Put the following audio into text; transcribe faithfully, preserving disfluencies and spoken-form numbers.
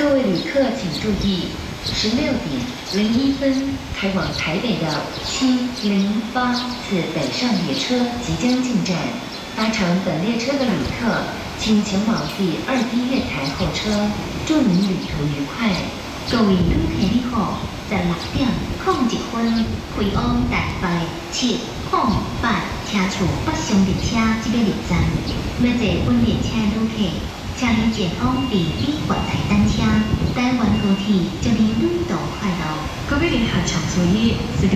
各位旅客请注意，十六点零一分开往台北的七零八次北上列车即将进站。搭乘本列车的旅客，请前往第二批月台候车。祝您旅途愉快。 各位旅客你好，十六点零一分开往台北七零八车厝北上列车即要入站。要坐本列车的旅客，请您前往第二月台等车。台湾高铁祝您旅途快乐。 各位旅客请注意，此